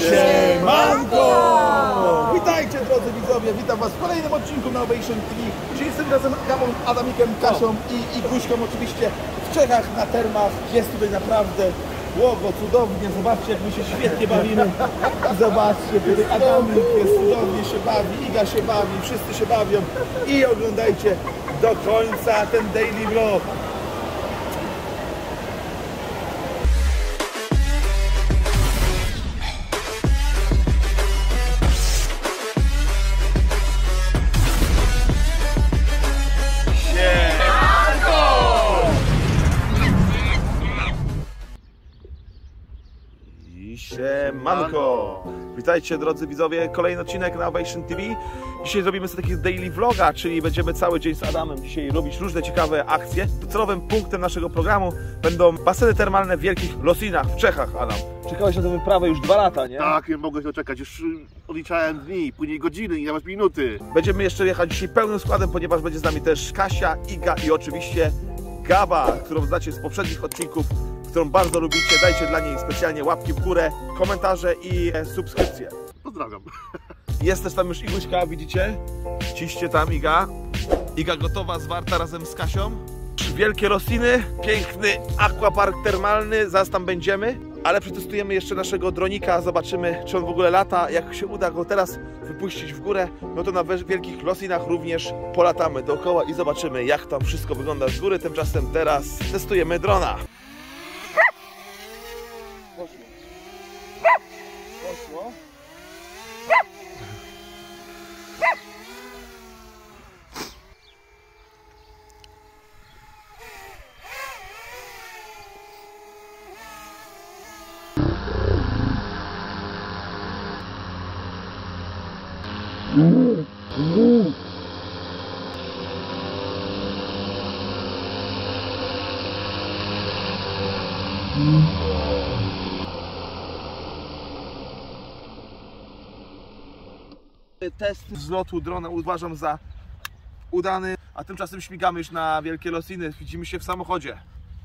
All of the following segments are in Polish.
Siemanko! Witajcie drodzy widzowie, witam was w kolejnym odcinku na Ovation TV. Dzisiaj jestem razem z Gabą, Adamikiem, Kasią i Guśką oczywiście w Czechach na termach. Jest tutaj naprawdę łogo, cudownie, zobaczcie jak my się świetnie bawimy. Zobaczcie, tutaj Adamik jest cudownie, się bawi, Iga się bawi, wszyscy się bawią. I oglądajcie do końca ten daily vlog. Siemanko! Witajcie drodzy widzowie, kolejny odcinek na Ovation TV. Dzisiaj zrobimy sobie takiego daily vloga, czyli będziemy cały dzień z Adamem dzisiaj robić różne ciekawe akcje. Docelowym punktem naszego programu będą baseny termalne w Wielkich Losinach w Czechach, Adam. Czekałeś na tę wyprawę już 2 lata, nie? Tak, nie mogę się doczekać, już odliczałem dni, później godziny i nawet minuty. Będziemy jeszcze jechać dzisiaj pełnym składem, ponieważ będzie z nami też Kasia, Iga i oczywiście Gaba, którą znacie z poprzednich odcinków, którą bardzo lubicie. Dajcie dla niej specjalnie łapki w górę, komentarze i subskrypcje. Pozdrawiam. Jest też tam już Iguśka, widzicie? Ciście tam Iga. Iga gotowa, zwarta razem z Kasią. Wielkie Losiny, piękny aquapark termalny, zaraz tam będziemy. Ale przetestujemy jeszcze naszego dronika, zobaczymy czy on w ogóle lata. Jak się uda go teraz wypuścić w górę, no to na Wielkich Losinach również polatamy dookoła i zobaczymy jak tam wszystko wygląda z góry. Tymczasem teraz testujemy drona. Poszło. Test wzlotu drona uważam za udany, a tymczasem śmigamy już na Wielkie Losiny. Widzimy się w samochodzie.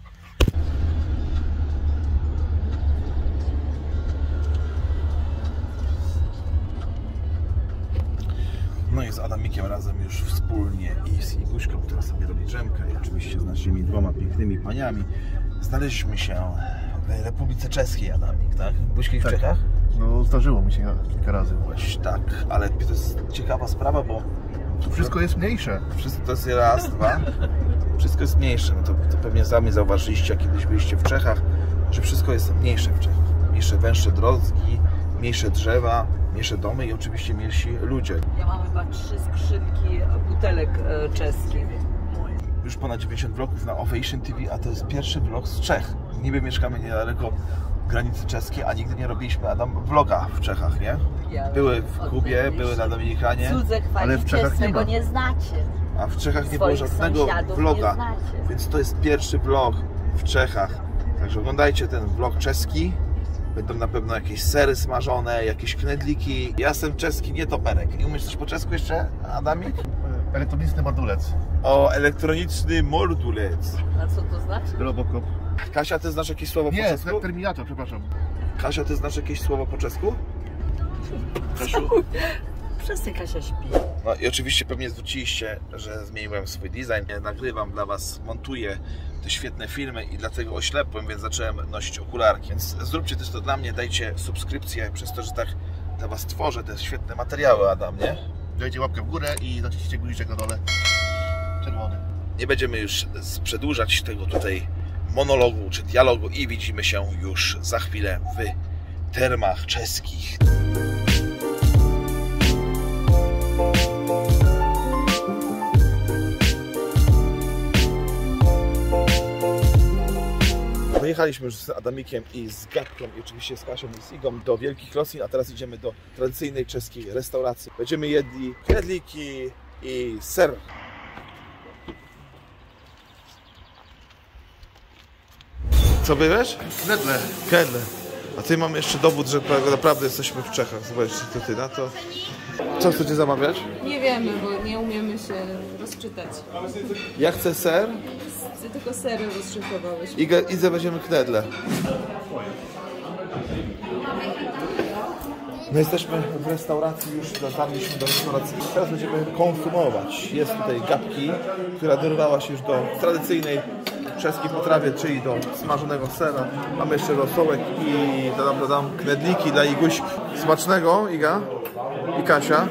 No i z Adamikiem razem już wspólnie i z Iguśką, która sobie robi drzemkę i oczywiście z naszymi 2 pięknymi paniami znaleźliśmy się w Republice Czeskiej, Adamik, tak? Byłeś w Czechach? No zdarzyło mi się kilka razy. Właśnie tak, ale to jest ciekawa sprawa, bo tu wszystko jest mniejsze. Wszystko to jest raz, 2. Wszystko jest mniejsze. No to pewnie sami zauważyliście, jak kiedyś byliście w Czechach, że wszystko jest mniejsze w Czechach. Mniejsze, węższe drogi, mniejsze drzewa, mniejsze domy i oczywiście mniejsi ludzie. Ja mam chyba 3 skrzynki butelek czeskich. Już ponad 90 vlogów na Ovation TV, a to jest pierwszy vlog z Czech. Niby mieszkamy niedaleko granicy czeskiej, a nigdy nie robiliśmy, Adam, vloga w Czechach, nie? Były w Kubie, były na Dominikanie, Cudze ale w Czechach nie ma. nie znacie. A w Czechach nie było żadnego vloga, więc to jest pierwszy vlog w Czechach. Także oglądajcie ten vlog czeski. Będą na pewno jakieś sery smażone, jakieś knedliki. Ja jestem czeski nietoperek. I umiesz coś po czesku jeszcze, Adamik? Elektroniczny mordulec. O, elektroniczny mordulec. A co to znaczy? Robocop. Kasia, ty znasz jakieś słowo po Nie, czesku? Terminator, przepraszam. Kasia, ty znasz jakieś słowo po czesku? Kasiu? Przestań, Kasia śpi. No i oczywiście pewnie zwróciliście, że zmieniłem swój design. Ja nagrywam dla was, montuję te świetne filmy i dlatego oślepłem, więc zacząłem nosić okularki. Więc zróbcie też to dla mnie, dajcie subskrypcję przez to, że tak dla was tworzę te świetne materiały, Adam, nie? Dajcie łapkę w górę i naciśnijcie guziczek na dole. Czerwony. Nie będziemy już przedłużać tego tutaj monologu czy dialogu i widzimy się już za chwilę w termach czeskich. Dojechaliśmy już z Adamikiem i z Gabką i oczywiście z Kasią i z Igą do Wielkich Losin, a teraz idziemy do tradycyjnej czeskiej restauracji. Będziemy jedli knedliki i ser. Co bierzesz? Knedle. Knedle. A ty mam jeszcze dowód, że naprawdę jesteśmy w Czechach. Zobaczcie, to ty na to. Co chcecie zamawiać? Nie wiemy, bo nie umiemy się rozczytać. Ja chcę ser. Ty tylko sery rozszyfrowałeś. Idze weźmiemy knedle. No jesteśmy w restauracji, już dotarliśmy do restauracji. Teraz będziemy konsumować. Jest tutaj gapki, która dorwała się już do tradycyjnej czeskiej potrawy, czyli do smażonego sera. Mamy jeszcze rosołek i dodam knedliki dla Iguś. Smacznego, Iga i Kasia.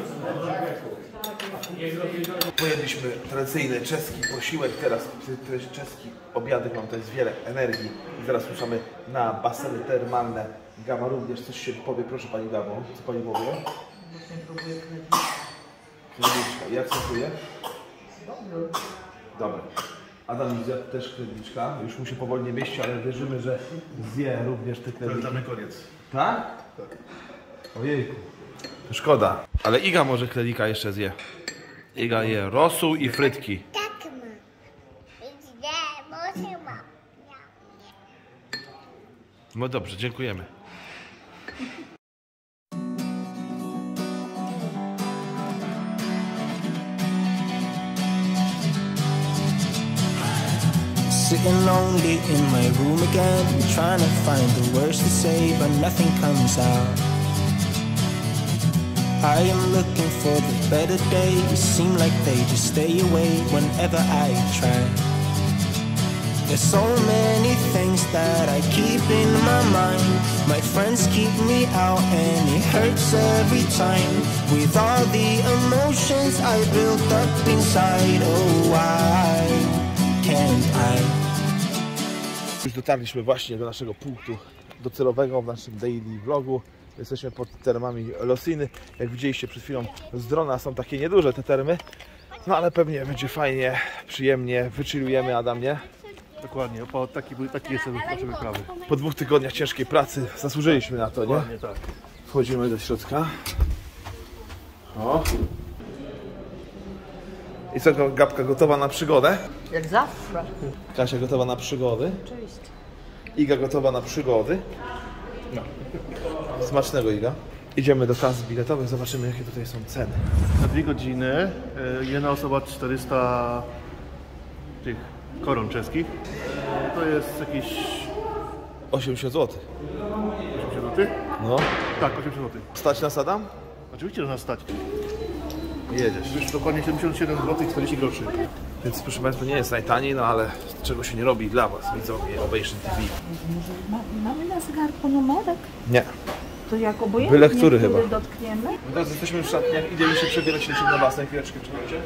Pojedliśmy tradycyjny czeski posiłek, teraz czeski obiadek, mam tutaj wiele energii. I zaraz ruszamy na baseny termalne. Gama również coś się powie, proszę Pani Gabo. Co Pani powie? Właśnie próbuję Knedliczka. Jak smakuje? Dobre. Adam zjadł też knedliczka. Już mu się powoli nie mieści, ale wierzymy, że zje również te knedliki. To na koniec. Tak? Tak. Ojejku. Szkoda. Ale Iga może knedlika jeszcze zje. Iga je rosół i frytki. Tak ma. Może ma. No dobrze, dziękujemy. Sitting lonely in my room again, trying to find the words to say, but nothing comes out. I am looking for the better days, seem like they just stay away whenever I try. There's so many things that I keep in my mind. My friends keep me out and it hurts every time. With all the emotions I built up inside, oh why can't I? Już dotarliśmy właśnie do naszego punktu docelowego w naszym daily vlogu. Jesteśmy pod termami Losiny. Jak widzieliście przed chwilą z drona, są takie nieduże te termy. No ale pewnie będzie fajnie, przyjemnie, wychillujemy, Adam, nie? Dokładnie, taki jest nasze wyprawy. Po 2 tygodniach ciężkiej pracy zasłużyliśmy na to, nie? Dokładnie tak. Wchodzimy do środka. O. I co, Gabka gotowa na przygodę? Jak zawsze. Kasia gotowa na przygody? Oczywiście. Iga gotowa na przygody? No. Smacznego, Iga. Idziemy do kas biletowych, zobaczymy jakie tutaj są ceny. Na 2 godziny jedna osoba 400 tych koron czeskich. To jest jakieś 80 zł. 80 zł? No. Tak, 80 zł. Stać nas, Adam? Oczywiście, że nas stać. Jedziesz. Już dokładnie 77 zł i 40 groszy. Więc proszę Państwa, nie jest najtaniej, no ale czego się nie robi dla Was, widzowie Ovation TV. Może mamy na zegarku numerek? Nie. To jak obojętnie, Byle który chyba. dotkniemy? Teraz jesteśmy w szatniach, idziemy się przebierać, lecimy na basen. Chwileczkę, czekajcie.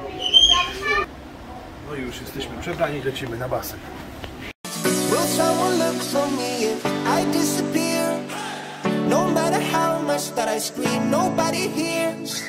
No i już jesteśmy przebrani, lecimy na basen. Will someone look for me if I disappear? No matter how much that I scream, nobody hears.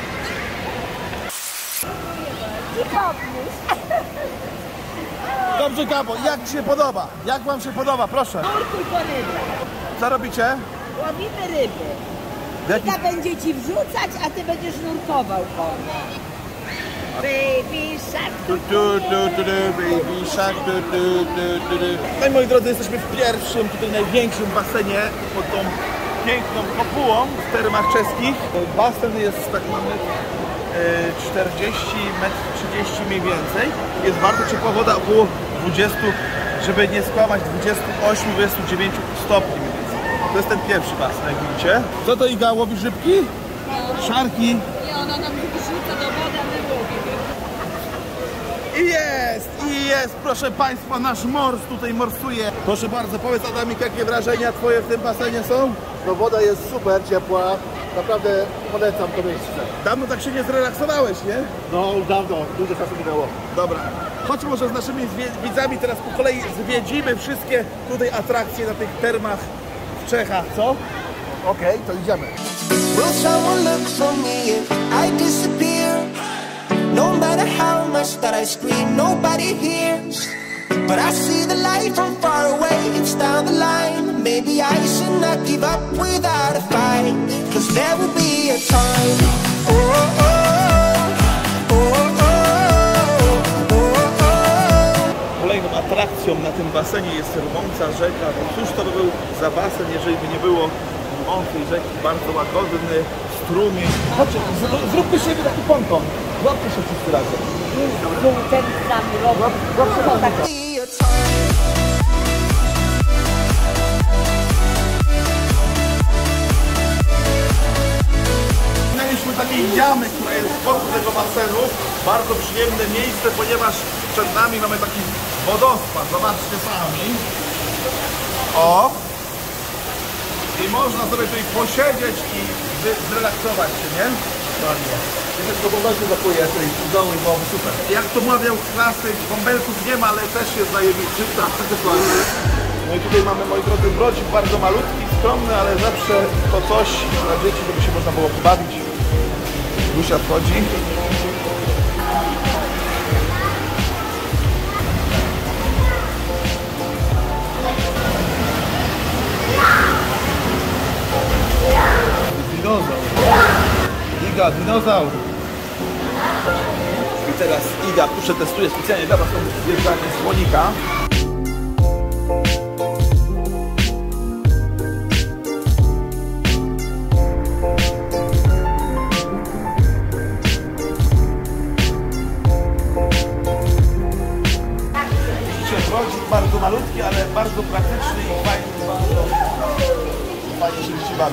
Dobrze, Gabo, jak Ci się podoba? Jak Wam się podoba? Proszę. Nurkuj po rybę. Co robicie? Łowimy ryby. Wika będzie ci wrzucać, a ty będziesz nurkował po mnie. Baby shark. Baby shark, No i moi drodzy, jesteśmy w pierwszym, tutaj największym basenie pod tą piękną kopułą w termach czeskich. Basen jest, tak mamy 40 m, 30 mniej więcej. Jest bardzo ciepła woda, około 20, żeby nie skłamać, 28-29 stopni mniej więcej. To jest ten pierwszy basen, jak widzicie. Co to, Iga, łowisz rybki? Szarki. I ona nam wyrzuca do wody, a my łowimy. I jest, proszę Państwa, nasz mors tutaj morsuje. Proszę bardzo, powiedz, Adamik, jakie wrażenia Twoje w tym basenie są? No woda jest super ciepła. Naprawdę polecam to miejsce. Dawno tak się nie zrelaksowałeś, nie? No dawno, dużo czasu minęło. Dobra, chodź może z naszymi widzami teraz po kolei zwiedzimy wszystkie tutaj atrakcje na tych termach w Czechach, co? Okej, to idziemy. Will someone look for me if I disappear? No matter how much that I scream, nobody hears. But I see the light from far away, it's down the line. Maybe I should not give up without a fight, 'cause there will be a time. Oh, oh, oh, oh, oh, oh, oh. Kolejną atrakcją na tym basenie jest rwąca rzeka. No cóż to by był za basen, jeżeli by nie było rwącej rzeki, bardzo łagodny strumień. Chodźcie, zróbmy z siebie taki ponton. Łapmy się wszyscy razem. Ten z nami robi. Be a time. jamy, która jest wokół tego basenu. Bardzo przyjemne miejsce, ponieważ przed nami mamy taki wodospad. Zobaczcie sami. O! I można sobie tutaj posiedzieć i zrelaksować się, nie? Dokładnie. I tylko bąbelki zapuje tutaj w domu i byłoby super. Jak to mawiał klasyk, bąbelków nie ma, ale też jest zajebiczy. Tak, dokładnie. No i tutaj mamy, moi drodzy, brodzik bardzo malutki, skromny, ale zawsze to coś dla dzieci, żeby się można było pobawić. Dusia wchodzi. Dinozaur. Iga, dinozaur. I teraz Iga tu przetestuje specjalnie dla was to zjeżdżanie słonika. Widzicie, brodzik bardzo malutki, ale bardzo praktyczny i fajnie się dzieci bawią.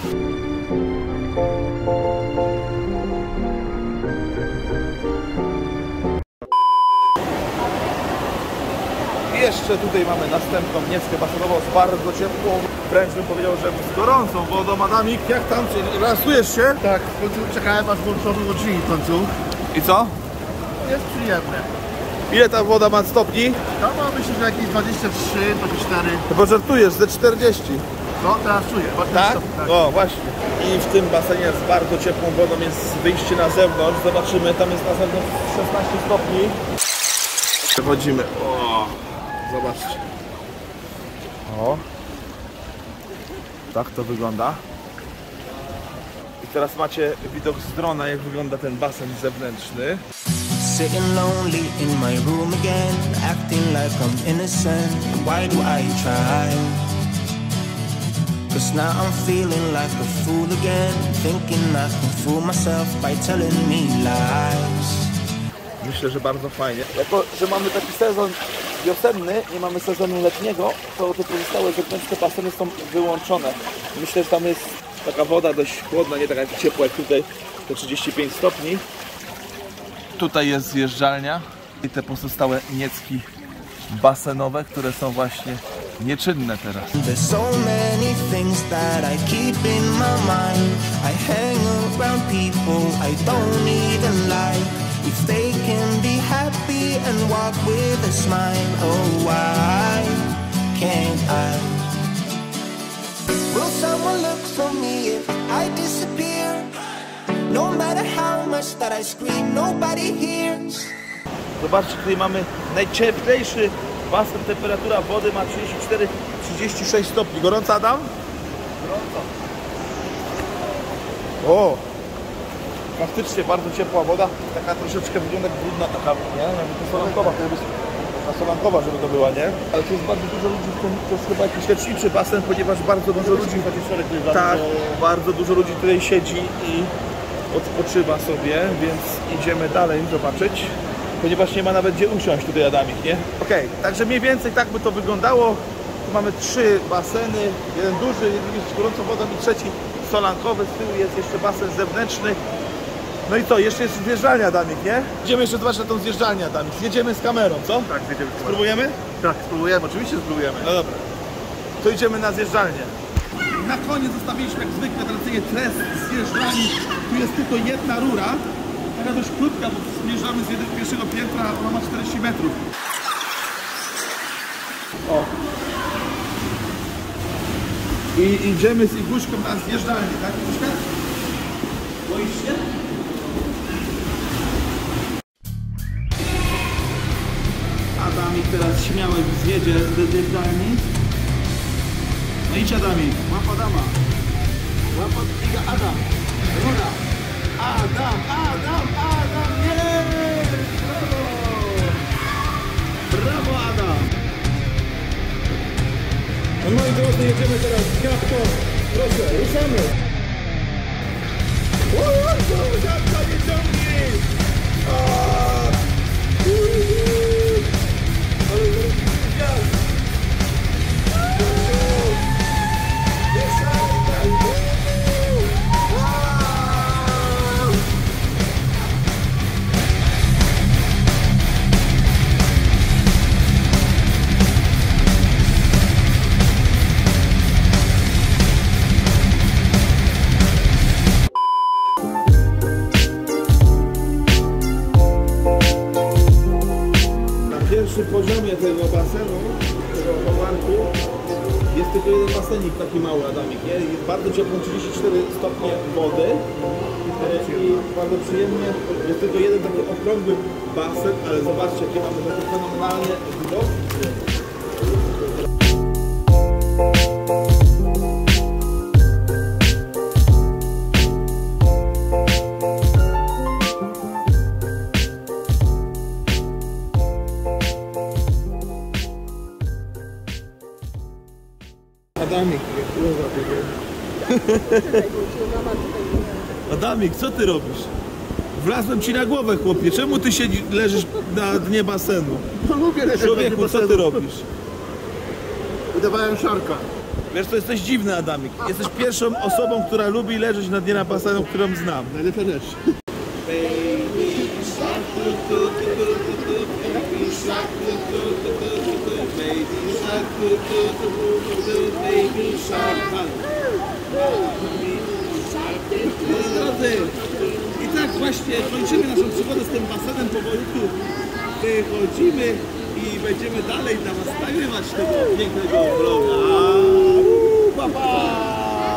Jeszcze tutaj mamy następną mieckę basenową z bardzo ciepłą, wręcz bym powiedział, że z gorącą wodą. Adamik, jak tam? Relaksujesz się? Tak, w końcu czekałem aż włączono drzwi w końcu. I co? Jest przyjemne. Ile ta woda ma stopni? To ma myślę, że jakieś 23, 24. Chyba żartujesz, ze 40. No teraz czuję. Tak? O, właśnie. I w tym basenie z bardzo ciepłą wodą jest wyjście na zewnątrz. Zobaczymy, tam jest na zewnątrz 16 stopni. Przechodzimy. O, zobaczcie. O. Tak to wygląda. I teraz macie widok z drona, jak wygląda ten basen zewnętrzny. Sitting lonely in my room again, acting like I'm innocent. Why do I try? 'Cause now I'm feeling like a fool again, thinking I can fool myself by telling me lies. Myślę, że bardzo fajnie. Jako, że mamy taki sezon wiosenny, nie mamy sezonu letniego, to te pozostałe zewnętrzne baseny są wyłączone. Myślę, że tam jest taka woda dość chłodna, nie taka jak ciepła jak tutaj, te 35 stopni. Tutaj jest zjeżdżalnia i te pozostałe niecki basenowe, które są właśnie nieczynne teraz. There's so many things that I keep in my mind. I hang around people I don't even like. If they can be happy and walk with a smile, oh why can't I? Will someone look for me if I disappear? No matter how much that I scream, nobody hears. Zobaczcie, tutaj mamy najcieplejszy basen, temperatura wody ma 34-36 stopni. Gorąca, Adam? Gorąco. O! Faktycznie bardzo ciepła woda, taka troszeczkę wygląda jak brudna, taka, nie? Jakby to solankowa, solankowa, żeby to była, nie? Ale tu jest bardzo dużo ludzi, to jest chyba jakiś leczniczy basen, ponieważ bardzo dużo ludzi, tak, bardzo dużo ludzi tutaj siedzi i odpoczywa sobie, więc idziemy dalej zobaczyć, ponieważ nie ma nawet gdzie usiąść tutaj, Adamik, nie? Okej, także mniej więcej tak by to wyglądało. Tu mamy 3 baseny, jeden duży, jeden z gorącą wodą i trzeci solankowy, z tyłu jest jeszcze basen zewnętrzny. No i co, jeszcze jest zjeżdżalnia, Adamik, nie? Idziemy jeszcze zobaczyć na tą zjeżdżalnię, Adamik. Zjedziemy z kamerą, co? Tak, zjedziemy z kamerą. Spróbujemy? Tak, spróbujemy, oczywiście spróbujemy. No dobra. To idziemy na zjeżdżalnię. Na koniec zostawiliśmy jak zwykle tradycyjnie tres zjeżdżalni. Tu jest tylko jedna rura. Taka dość krótka, bo zjeżdżamy z pierwszego piętra, ona ma 40 metrów. O. I idziemy z Iguśką na zjeżdżalnię, tak? Iguśka? Boisz się? Adamik teraz śmiało zjedzie ze zjeżdżalni. No idź, Adamik. Łap Adama. Łap Iga, Adam. Rura. Adam. Jest! Brawo, Adam. No moi drodzy, jedziemy teraz z Gabką. Proszę, ruszamy. Gabka, nie ciągnij. Ale gwiazd. jest taki mały, Adamik, nie? Jest bardzo ciepło, 34 stopnie wody i bardzo przyjemnie. Jest tylko jeden taki okrągły basen, ale zobaczcie, jakie mamy takie fenomenalne widoki. Adamik, Adamik, co ty robisz? Wlazłem ci na głowę, chłopie. Czemu ty leżysz na dnie basenu? No lubię leżeć Człowieku, na co ty robisz? Udawałem szarka. Wiesz, to jesteś dziwny, Adamik. Jesteś pierwszą osobą, która lubi leżeć na dnie basenu, którą znam. Najlepsza rzecz. Drodzy, i tak właśnie kończymy naszą przygodę z tym basenem powolutku. Wychodzimy i będziemy dalej dla was nagrywać tego pięknego vloga. Pa, pa!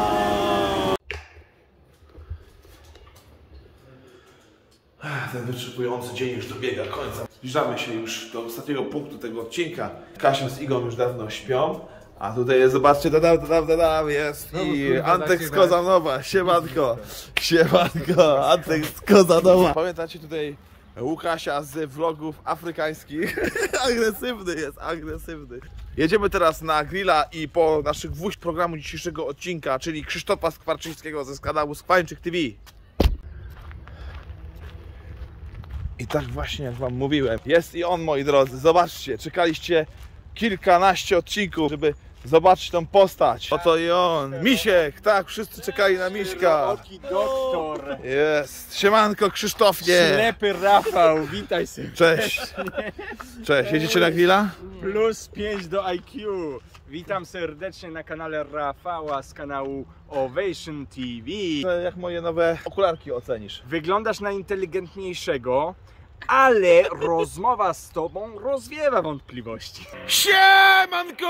Ten wyczerpujący dzień już dobiega końca. Zbliżamy się już do ostatniego punktu tego odcinka. Kasia z Igą już dawno śpią. A tutaj jest, zobaczcie, jest i Antek z Kozanowa, siemanko, siemanko, Antek z Kozanowa. Pamiętacie tutaj Łukasia z vlogów afrykańskich? Agresywny jest, agresywny. Jedziemy teraz na grilla i po naszych gwóźdź programu dzisiejszego odcinka, czyli Krzysztofa Skwarczyńskiego ze kanału Skwańczyk TV. I tak właśnie jak wam mówiłem, jest i on, moi drodzy, zobaczcie, czekaliście kilkanaście odcinków, żeby zobaczyć tą postać. Oto i on, Misiek, tak, wszyscy czekali na Miśka. Oki doktor. Jest, siemanko Krzysztofie. Ślepy Rafał, witaj się. Cześć. Cześć, jedziecie na grilla? Plus 5 do IQ. Witam serdecznie na kanale Rafała z kanału Ovation TV. Jak moje nowe okularki ocenisz? Wyglądasz na inteligentniejszego, ale rozmowa z tobą rozwiewa wątpliwości. Siemanko!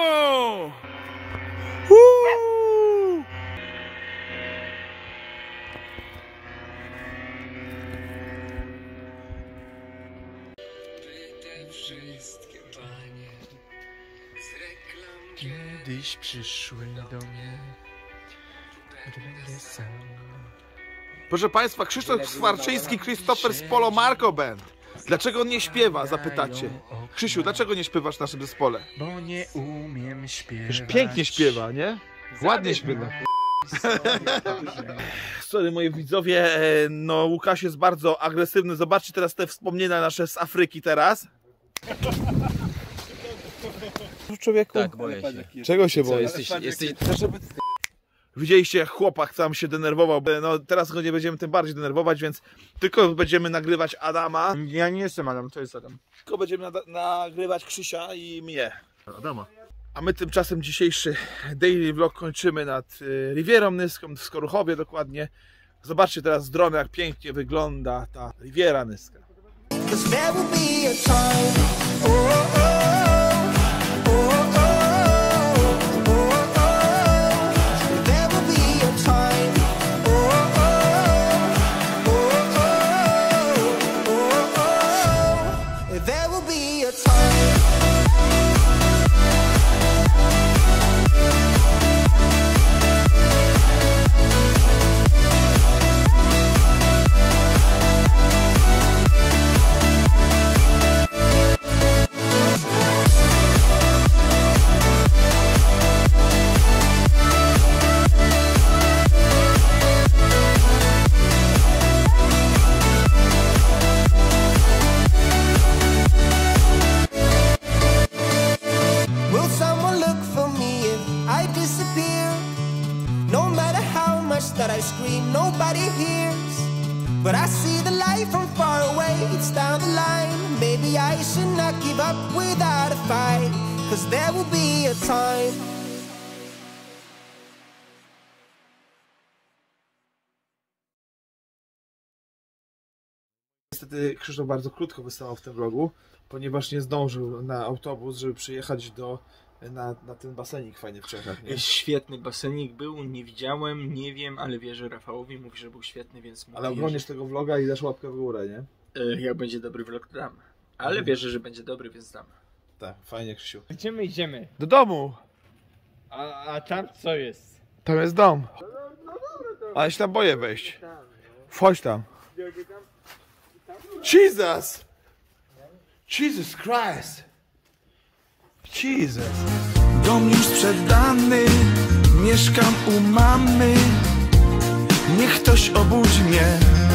Wszystkie panie z reklam kiedyś przyszły do mnie. Będę sam. Proszę Państwa, Krzysztof Skwarczyński, Christopher z Polo Marco Band. Dlaczego on nie śpiewa, zapytacie? Krzysiu, dlaczego nie śpiewasz w naszym zespole? Bo nie umiem śpiewać. Już pięknie śpiewa, nie? Ładnie śpiewa. Sorry, moi widzowie, no Łukasz jest bardzo agresywny. Zobaczcie teraz te wspomnienia nasze z Afryki teraz. Człowieku, Tak, boję się. czego się Co, boisz? jesteś... Widzieliście, jak chłopak sam się denerwował. No teraz go nie będziemy tym bardziej denerwować, więc tylko będziemy nagrywać Adama. Ja nie jestem Adam, to jest Adam. Tylko będziemy nagrywać Krzysia i mnie. Adama. A my tymczasem dzisiejszy daily vlog kończymy nad Rivierą Nyską, w Skoruchowie dokładnie. Zobaczcie teraz z drona, jak pięknie wygląda ta Riviera Nyska. That I scream, nobody hears. But I see the light from far away, it's down the line. Maybe I should not give up without a fight, 'cause there will be a time. Niestety Krzysztof bardzo krótko wystąpił w tym vlogu, ponieważ nie zdążył na autobus, żeby przyjechać do na ten basenik fajny w Czechach, nie? Jest świetny basenik był, nie widziałem, nie wiem, ale wierzę Rafałowi, mówi, że był świetny, więc Ale oglądasz tego vloga i dasz łapkę w górę, nie? jak będzie dobry vlog, dam. Ale wierzę, że będzie dobry, więc dam. Tak, fajnie, Krzysiu. Gdzie my idziemy? Do domu! A tam co jest? Tam jest dom. Ale się tam boję wejść. Wchodź tam. Jesus! Jesus Christ! Jesus! Dom już sprzedany, mieszkam u mamy. Niech ktoś obudzi mnie.